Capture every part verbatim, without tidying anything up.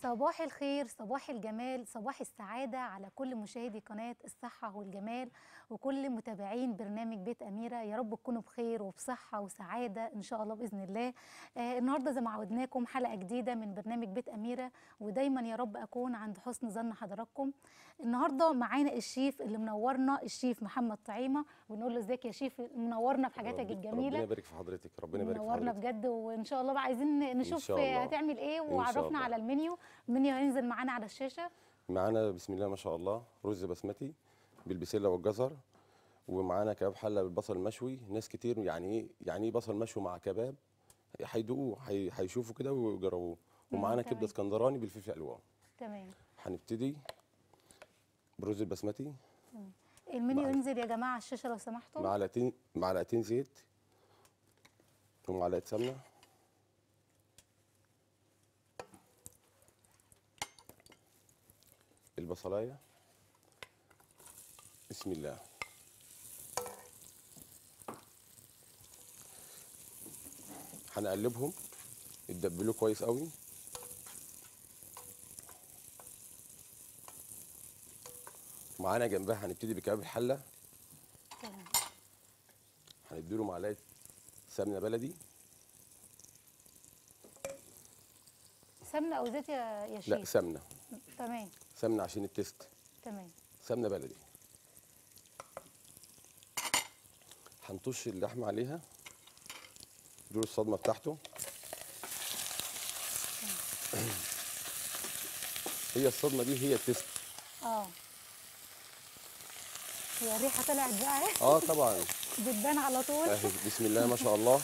صباح الخير، صباح الجمال، صباح السعادة على كل مشاهدي قناة الصحة والجمال وكل متابعين برنامج بيت أميرة. يا رب تكونوا بخير وبصحة وسعادة إن شاء الله بإذن الله. آه النهاردة زي ما عودناكم حلقة جديدة من برنامج بيت أميرة، ودايما يا رب أكون عند حسن ظن حضراتكم. النهاردة معانا الشيف اللي منورنا، الشيف محمد طعيمة، ونقول له ازيك يا شيف، منورنا بحاجاتك رب الجميلة. ربنا يبارك في حضرتك، ربنا يبارك في منورنا حضرتك. بجد، وان شاء الله بقى عايزين ان نشوف شاء الله، هتعمل ايه، ان شاء وعرفنا الله. على المنيو. المنيو هينزل معانا على الشاشة. معانا بسم الله ما شاء الله رز بسمتي بالبسله والجزر، ومعانا كباب حله بالبصل المشوي. ناس كتير يعني ايه يعني ايه بصل مشوي مع كباب، هيدوقوه هي- هيشوفوا كده ويجربوه. مم، ومعانا كبده تمام اسكندراني بالفلفل الالوان. تمام هنبتدي بالرز البسمتي. تمام. المنيو مع- ينزل يا جماعة على الشاشة لو سمحتوا. معلقتين معلقتين زيت ومعلقه سمنه، البصلايه بسم الله، هنقلبهم يتدبلوا كويس قوي. معانا جنبها هنبتدي بكباب الحله، تمام. هنديله معلقه سمنه بلدي. سمنة أو زيت يا يا لا شيف؟ سمنه، تمام سمنه عشان التست. تمام. سمنه بلدي. هنطش اللحمه عليها، دول الصدمه بتاعته. هي الصدمه دي هي التست. اه هي الريحة طلعت بقى اهي. اه طبعا. بتبان على طول. اهي بسم الله ما شاء الله.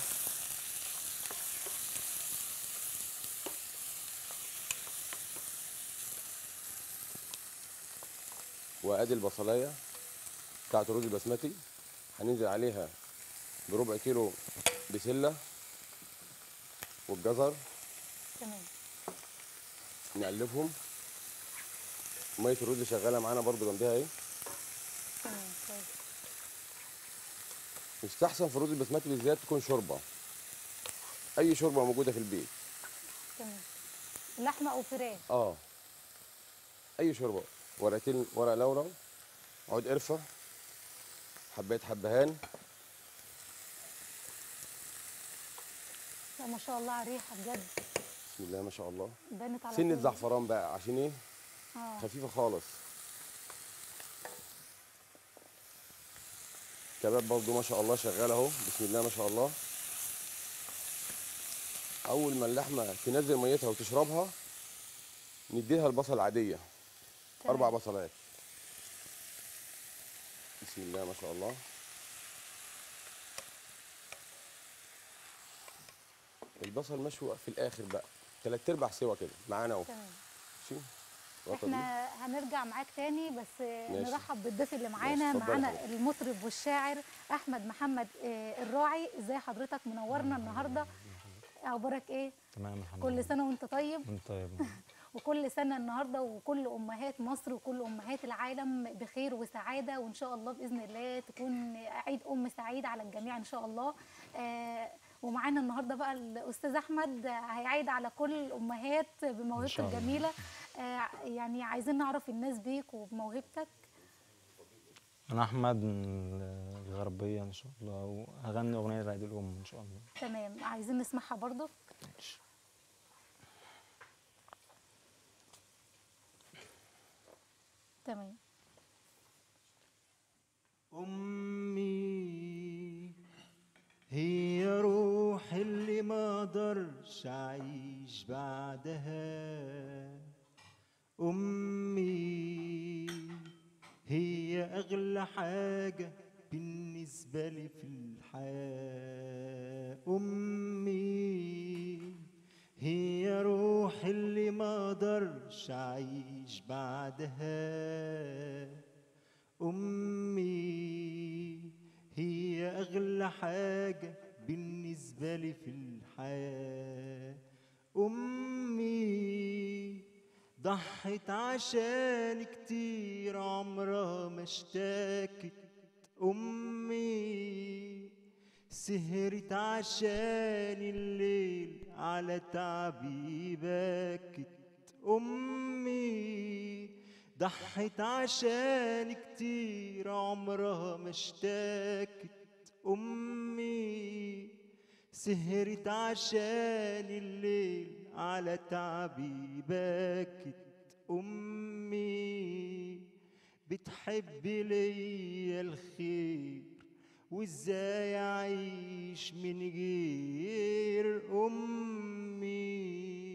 وادي البصلايه بتاعت الرز البسمتي، هننزل عليها بربع كيلو بسله والجزر، تمام نقلبهم. ميه الرز شغاله معانا برضو جنبها اهي. تمام كويس. يستحسن في الرز البسمتي بالذات تكون شوربه، اي شوربه موجوده في البيت. تمام. لحمة أو فراخ؟ اه اي شوربه. ورقتين ورق لورا، عود قرفه، حبايه حبهان. لا ما شاء الله على الريحة بجد. بسم الله ما شاء الله. بانت على سنه طول. زعفران بقى عشان ايه؟ اه خفيفه خالص. كباب برضو ما شاء الله شغال اهو، بسم الله ما شاء الله. اول ما اللحمه تنزل ميتها وتشربها نديها البصل العاديه، تمام. اربع بصلات. بسم الله ما شاء الله. البصل مشوي في الاخر بقى، تلات ارباع سوا كده معانا اهو. تمام. ماشي. الغطا دي. احنا هنرجع معاك تاني، بس ماشي. نرحب بالضيف اللي ماشي، معانا. اتفضلي معانا حضرتك. المطرب والشاعر احمد محمد آه، الراعي. ازاي حضرتك؟ منورنا النهارده. اخبارك ايه؟ تمام الحمد كل لله. سنه وانت طيب. انت طيب. وكل سنه النهارده وكل امهات مصر وكل امهات العالم بخير وسعاده، وان شاء الله باذن الله تكون عيد ام سعيد على الجميع ان شاء الله. آه ومعانا النهارده بقى الاستاذ احمد هيعيد على كل الامهات بموهبته شاء الله. الجميله. آه يعني عايزين نعرف الناس بيك وبموهبتك. انا احمد من الغربيه ان شاء الله، وهغني اغنيه لعيد الام ان شاء الله. تمام، عايزين نسمعها برضو. ماشي. تمام. أمي هي روح اللي ما اقدرش أعيش بعدها. أمي هي أغلى حاجة بالنسبة لي في الحياة. أمي هي روح اللي ما اقدرش أعيش بعدها. أمي هي أغلى حاجة بالنسبة لي في الحياة. أمي ضحت عشان كتير عمرها ما اشتكت. أمي سهرت عشان الليل على تعبي بكت. أمي ضحت عشان كتير عمرها ما اشتاكت. أمي سهرت عشان الليل على تعبي باكت. أمي بتحب ليا الخير وازاي اعيش من غير أمي.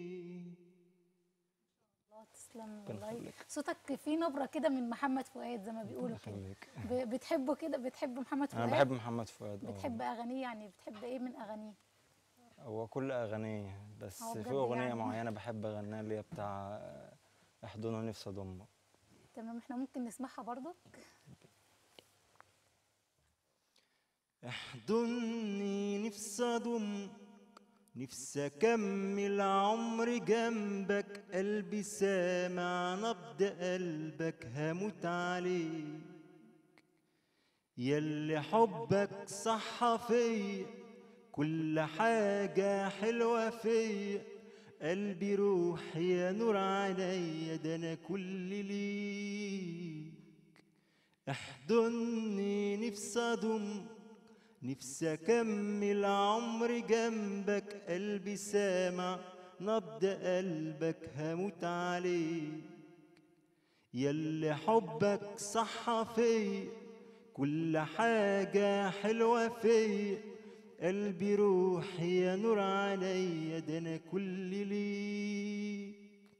الله تسلم ربنا والله. يخليك. صوتك فيه نبرة كده من محمد فؤاد زي ما بيقولوا كده. يخليك. ب- بتحبه كده، بتحب محمد انا فؤاد؟ بحب محمد فؤاد. اه بتحب اغانيه؟ يعني بتحب ايه من اغانيه؟ هو كل اغانيه، بس اه في بجد اغنيه يعني. معينه بحب اغنيها اللي هي بتاع احضنه نفسي اضمه. تمام، احنا ممكن نسمعها برضو. احضني نفسي اضمك، نفسي اكمل عمري جنبك، قلبي سامع نبض قلبك هموت عليك، ياللي حبك صح فيا كل حاجة حلوة فيا، قلبي روحي يا نور عينيا ده انا كل ليك. احضني نفسي اضمك، نفسي اكمل عمري جنبك، قلبي سامع نبض قلبك هموت عليك، ياللي حبك صح فيا كل حاجة حلوة فيا، قلبي روحي يا نور عينيا ده انا كل ليك.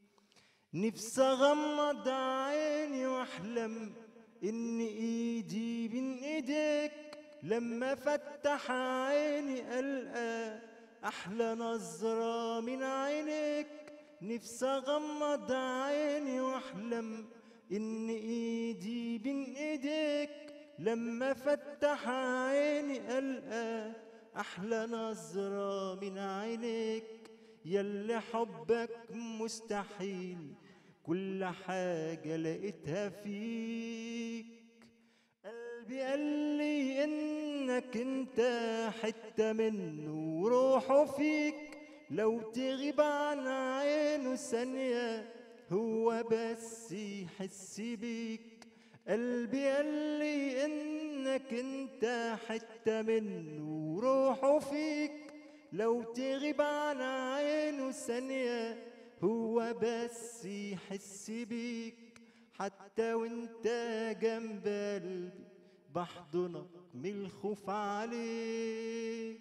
نفسي اغمض عيني واحلم ان ايدي بين ايديك، لما فتح عيني القى احلى نظرة من عينيك. نفسي اغمض عيني واحلم ان ايدي بين ايديك، لما فتح عيني القى احلى نظرة من عينيك، ياللي حبك مستحيل كل حاجة لقيتها فيك. قلبي قال لي انك انت حتة منه وروحه فيك، لو تغيب عن عينه ثانية هو بس يحس بيك. قلبي قال لي انك انت حتة منه وروحه فيك، لو تغيب عن عينه ثانية هو بس يحس بيك، حتى وانت جنب قلبي بحضنك من الخوف عليك.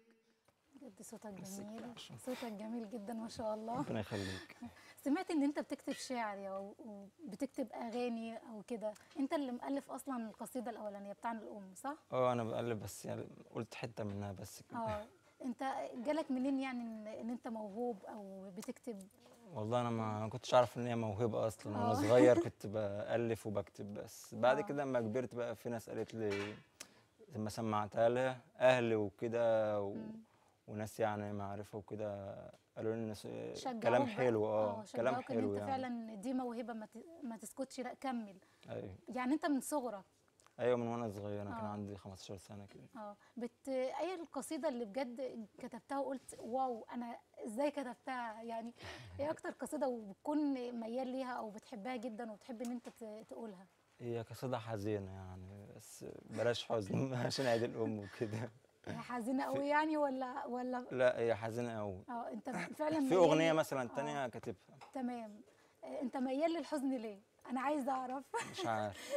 بجد صوتك جميل، صوتك جميل جدا ما شاء الله. ربنا يخليك. سمعت ان انت بتكتب شعر او بتكتب اغاني او كده، انت اللي مؤلف اصلا القصيده الاولانيه بتاع الام صح؟ اه انا بقلب بس يعني قلت حته منها بس كده. اه انت جالك منين يعني ان, إن انت موهوب او بتكتب؟ والله انا ما كنتش اعرف ان هي موهبه اصلا، وانا آه. صغير كنت بالف وبكتب، بس بعد آه. كده لما كبرت بقى في ناس قالت لي لما سمعتها لها اهلي وكده و... وناس يعني معرفه وكده قالوا لي إن شجعوك كلام بقى. حلو. اه كلام شجعوك ان حلو انت يعني. فعلا دي موهبه ما, ت... ما تسكتش، لا كمل. ايوه يعني انت من صغرك؟ ايوه من وانا صغير، انا كان آه. عندي خمستاشر سنه كده. اه بت ايه القصيده اللي بجد كتبتها وقلت واو انا ازاي كتبتها؟ يعني ايه اكتر قصيده وبتكون ميال ليها او بتحبها جدا وبتحب ان انت ت- تقولها؟ هي قصيده حزينه يعني، بس بلاش حزن عشان عيد الام وكده. هي حزينه في... قوي يعني ولا ولا لا هي حزينه قوي. اه انت فعلا في ميال اغنيه ل- مثلا آه، تانية كاتبها. تمام. آه، انت ميال للحزن ليه؟ انا عايزه اعرف. مش عارف.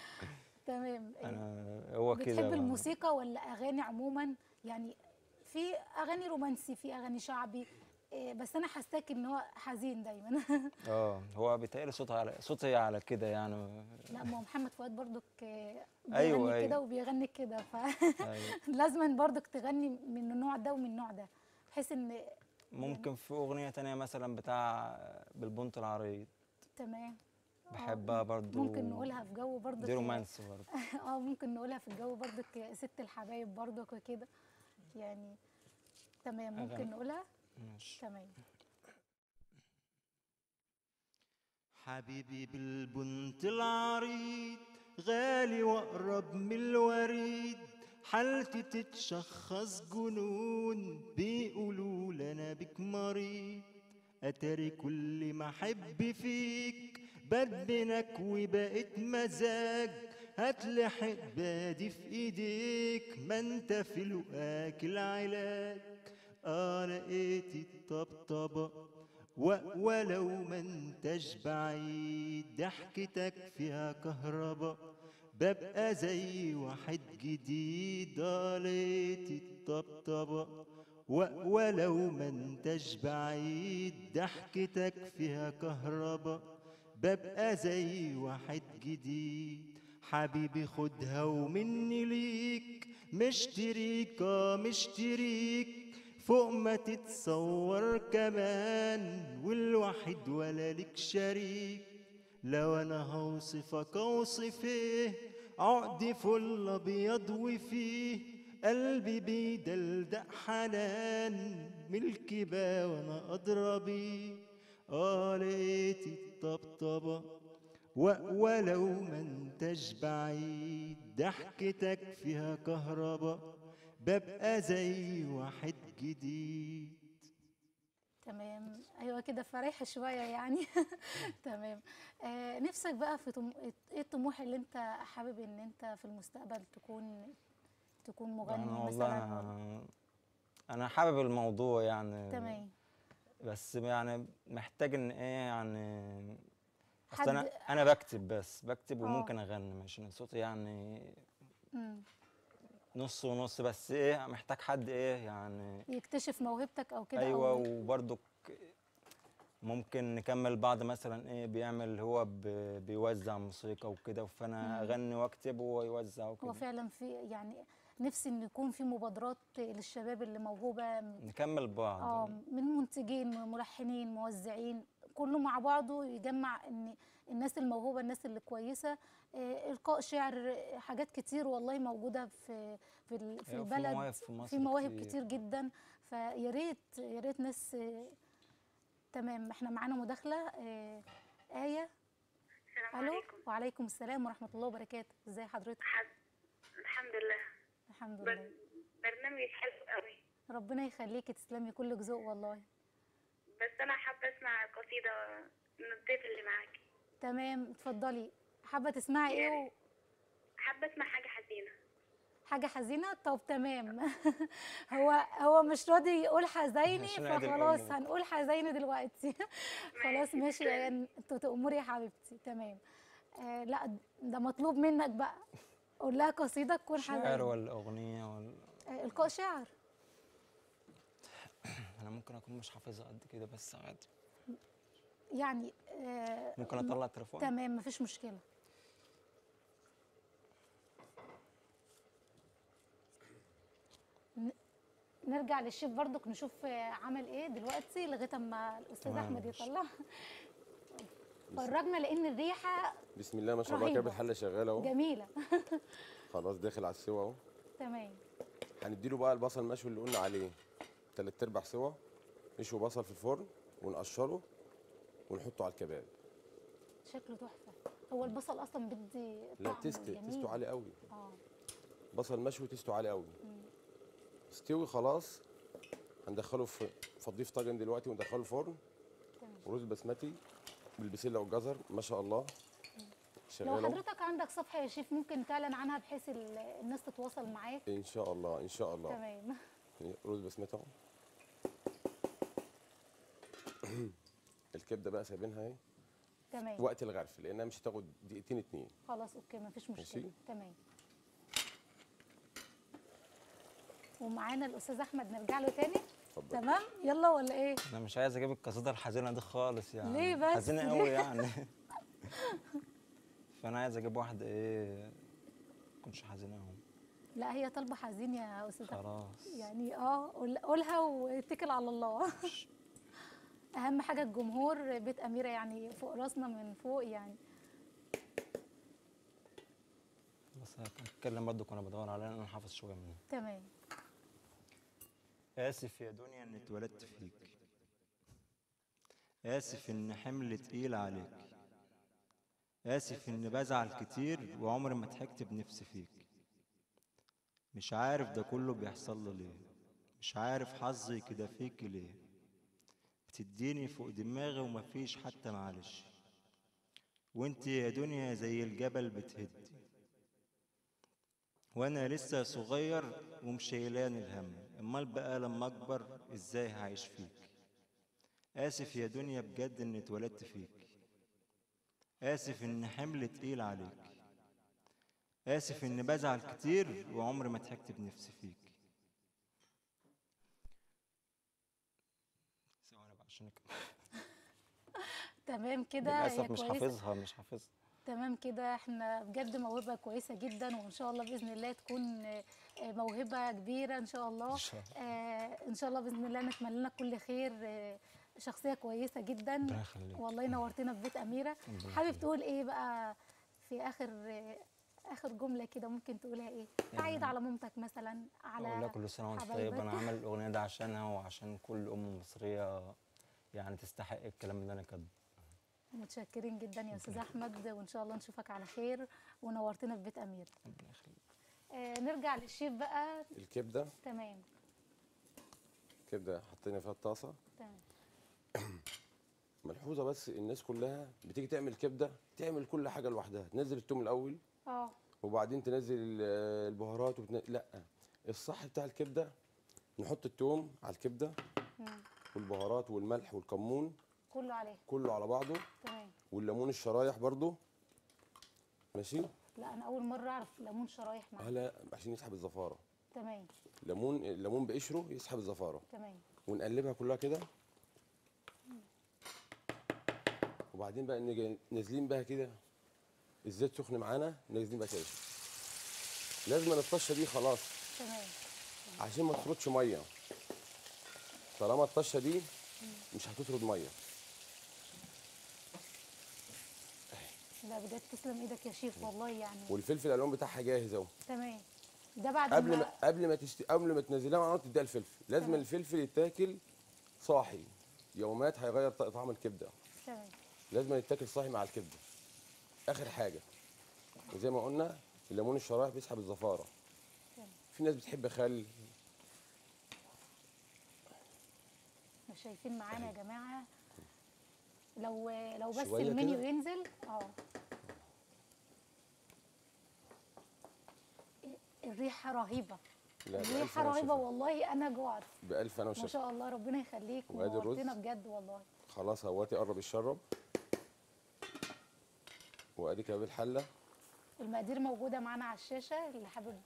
تمام. انا هو كده بتحب بقى. الموسيقى ولا اغاني عموما؟ يعني في اغاني رومانسي، في اغاني شعبي، إيه، بس انا حاساك ان هو حزين دايما. اه هو بيتهيألي صوتها على صوتي على كده يعني. لا ما هو محمد فؤاد برضك آه، أيوة، بيغني كده أيوة. وبيغني كده، أيوة. فلازم برضك تغني من النوع ده ومن النوع ده بحيث ان ممكن في اغنيه تانية مثلا بتاع بالبنط العريض تمام. آه، بحبها برضو. ممكن نقولها في جو برضك دي رومانسي برضو. اه ممكن نقولها في الجو برضك ست الحبايب برضك وكده يعني. تمام ممكن أغاني. نقولها. ماشي. تمام. حبيبي بالبنت العريض غالي واقرب من الوريد، حالتي تتشخص جنون بيقولوا لنا بك مريض، أتاري كل ما أحب فيك بدمنك وبقيت مزاج، هتلحق بادي في ايديك ما انت في لقاك العلاج. اه لقيت الطبطبة و- ولو ما انتش بعيد، ضحكتك فيها كهربا ببقى زي واحد جديد. اه لقيت الطبطبة و- ولو ما انتش بعيد، ضحكتك فيها كهربا ببقى زي واحد جديد. حبيبي خدها ومني ليك، مشتريك اه مشتريك فوق ما تتصور كمان، والواحد ولا لك شريك. لو انا هوصفك اوصف ايه، عقدي فل ابيض وفيه قلبي بيدلدق حنان، ملكي بقى وانا ادرى بيه. اه لقيت الطبطبة و- ولو ما انتش بعيد، ضحكتك فيها كهربا ببقى زي واحد جديد. تمام، ايوه كده فريحه شويه يعني. تمام. آه نفسك بقى في طم... ايه الطموح اللي انت حابب ان انت في المستقبل تكون تكون انا مغني والله مثلا ولا؟ انا انا حابب الموضوع يعني، تمام. بس يعني محتاج ان ايه يعني، اصل حد. انا انا بكتب، بس بكتب اه. وممكن اغني، مش إن صوتي يعني مم. نص ونص، بس ايه محتاج حد ايه يعني. يكتشف موهبتك او كده ايوه، او. وبرضك ممكن نكمل بعض، مثلا ايه بيعمل هو ب- بيوزع موسيقى وكده، فانا مم. اغني واكتب وهو يوزع هو وكده. فعلا في يعني نفسي ان يكون في مبادرات للشباب اللي موهوبه، نكمل بعض. اه من منتجين ملحنين موزعين كله مع بعضه، يجمع ان الناس الموهوبه الناس اللي كويسه. آه، القاء شعر، آه، حاجات كتير والله موجوده في في ال- في ايوه، في البلد. مواهب في في مصر مواهب كتير. كتير جدا، فيا ريت يا ريت ناس. آه، تمام، احنا معانا مداخله. آه، آية. السلام الو، عليكم. وعليكم السلام ورحمه الله وبركاته، ازي حضرتك؟ حد... الحمد لله. الحمد بر... لله. برنامج حلو قوي. ربنا يخليكي، تسلمي، كل ذوق والله. بس انا حابه اسمع قصيده من الضيف اللي معاكي. تمام، اتفضلي. حابه تسمعي ايه يعني و- حابه اسمع حاجه حزينه. حاجة حزينة؟ طب تمام. هو هو مش راضي يقول حزيني، عشان عيد الام فخلاص بكره. هنقول حزيني دلوقتي. خلاص ماشي ماشي يا تسلمي. ايان، انتوا تأمري يا حبيبتي. تمام. آه لا، ده مطلوب منك بقى، قول لها قصيدة تكون شعر حزينة. ولا اغنيه ولا؟ آه القاء شعر. انا ممكن اكون مش حافظها قد كده، بس عادي. يعني آه ممكن م- اطلع التليفون. تمام، مفيش مشكلة. ن- نرجع للشيف برضك نشوف آه، عمل ايه دلوقتي لغايه اما الاستاذ تمام، احمد ماشي. يطلع. فرجنا لان الريحه بسم الله ما شاء الله، كده رهيبه الحله شغاله اهو. جميله. خلاص داخل على السوا اهو. تمام. هنديله بقى البصل المشوي اللي قلنا عليه تلات ارباع سوا. نشوي بصل في الفرن ونقشره ونحطه على الكباب. شكله تحفه. هو البصل اصلا بدي لا طعم تست جميل. تستو عالي قوي. اه. بصل مشوي تستو عالي قوي. استوي خلاص. هندخله في فضيه في طاجن دلوقتي وندخله الفرن. تمام. ورز بسمتي بالبسله والجزر ما شاء الله لو شغال اهو. حضرتك عندك صفحه يا شيف ممكن تعلن عنها بحيث ال- الناس تتواصل معاك. ان شاء الله ان شاء الله. تمام. رز بسمتي اهو. الكبده بقى سايبينها اهي تمام. وقت الغرف لانها مش هتاخد دقيقتين اتنين. خلاص اوكي، مفيش مشكله. ماشي. تمام. ومعانا الاستاذ احمد، نرجع له تاني. اتفضل. تمام، يلا ولا ايه؟ انا مش عايز اجيب القصيده الحزينه دي خالص يعني. ليه بس؟ حزينه ليه؟ قوي يعني. فانا عايز اجيب واحده ايه تكونش حزينه قوي. لا، هي طالبه حزين يا استاذ احمد. خلاص. يعني اه قول- قولها واتكل على الله. اهم حاجه الجمهور بيت اميره يعني فوق راسنا من فوق يعني. بس هتكلم برضه وانا بدور عليها، انا حافظ شويه منها. تمام. آسف يا دنيا إني اتولدت فيك، آسف إن حمل تقيل عليك، آسف إني بزعل كتير وعمري ما ضحكت بنفسي فيك. مش عارف ده كله بيحصل لي ليه، مش عارف حظي كده فيك ليه. بتديني فوق دماغي ومفيش حتى معلش. وانت يا دنيا زي الجبل بتهدي، وانا لسه صغير ومشيلان الهم. امال بقى لما اكبر ازاي هعيش فيك؟ اسف يا دنيا بجد اني اتولدت فيك، اسف ان حمل تقيل عليك، اسف اني بزعل كتير وعمري ما ضحكت بنفسي فيك. ثواني بقى عشان أك- تمام كده، هي للاسف مش كويسه. حافظها مش حافظها. تمام كده، احنا بجد موهبه كويسه جدا، وان شاء الله باذن الله تكون آه، آه، موهبه كبيره ان شاء الله. ان شاء الله. آه، ان شاء الله باذن الله نتمنى لك كل خير. آه، شخصيه كويسه جدا. ربنا يخليك. والله نورتنا في بيت اميره. ربنا حابب يخليك. تقول ايه بقى في اخر آه، اخر جمله كده ممكن تقولها ايه؟ تعيد على مامتك مثلا، اقول لها على كل سنه وانت طيب. حبايبك. انا عامل الاغنيه دي عشانها وعشان كل ام مصريه يعني تستحق الكلام اللي انا كاتبه. متشكرين جدا يا استاذ احمد، وان شاء الله نشوفك على خير، ونورتنا في بيت امير. ربنا يخليك. آه، نرجع للشيف بقى. الكبده تمام كبده حطينا فيها الطاسه. تمام. ملحوظه بس، الناس كلها بتيجي تعمل كبده تعمل كل حاجه لوحدها، تنزل التوم الاول اه وبعدين تنزل ال- البهارات وبتن... لا، الصح بتاع الكبده نحط التوم على الكبده مم. والبهارات والملح والكمون كله عليه. كله على بعضه، تمام. والليمون الشرايح برضو. ماشي. لا انا اول مره اعرف ليمون شرايح اه معاه. لا، عشان يسحب الزفاره. تمام ليمون الليمون بقشره يسحب الزفاره. تمام. ونقلبها كلها كده، وبعدين بقى نيجي نازلين بقى كده، الزيت سخن معانا، نازلين بقى كده. لازم الطشه دي خلاص تمام. عشان ما تفرطش ميه. طالما الطشه دي مش هتطرد ميه. لا بجد تسلم ايدك يا شيف والله يعني. والفلفل الالوان بتاعها جاهز اهو. تمام. ده بعد قبل ما ما قبل ما تشت... قبل ما تنزلها مع نار تديها الفلفل. لازم تمام. الفلفل يتاكل صاحي، يومات هيغير ط- طعم الكبده. تمام. لازم يتاكل صاحي مع الكبده. اخر حاجه، وزي ما قلنا الليمون الشرايح بيسحب الزفاره. تمام. في ناس بتحب خل. مش شايفين معانا يا جماعه؟ لو لو بس شوية المنيو كده. ينزل. اه الريحه رهيبه. لا، بألف الريحه أنا رهيبه وشفا. والله، انا جوعت. بألف انا ما وشفا. شاء الله ربنا يخليك، وادي الرز. ونورتنا بجد والله. خلاص اهواتي قرب يشرب. وادي كباب الحله. المقادير موجوده معانا على الشاشه، اللي حابب.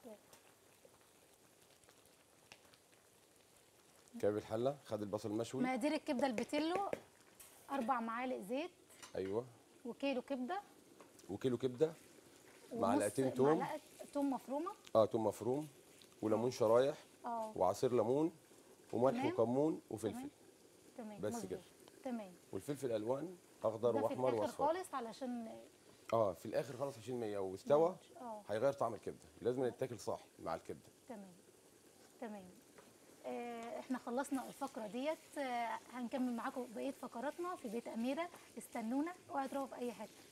كباب الحله خد البصل المشوي. مقادير الكبده البتلو: اربع معالق زيت، ايوه. وكيلو كبده، وكيلو كبده، ونص معلقتين توم. معلقه توم مفرومه. اه توم مفروم، وليمون شرايح، اه وعصير ليمون، وملح تمام. وكمون وفلفل. تمام بس مظبوط. كده. تمام. والفلفل الوان اخضر ده في واحمر الاخر واصفر. خالص علشان. اه في الاخر خلاص عشان مية واستوى. اه هيغير طعم الكبده، لازم يتاكل صاحي مع الكبده. تمام تمام. آه، احنا خلصنا الفقره ديت. آه، هنكمل معاكم بقيه فقراتنا في بيت اميره. استنونا، اوعوا تروحوا في اي حته.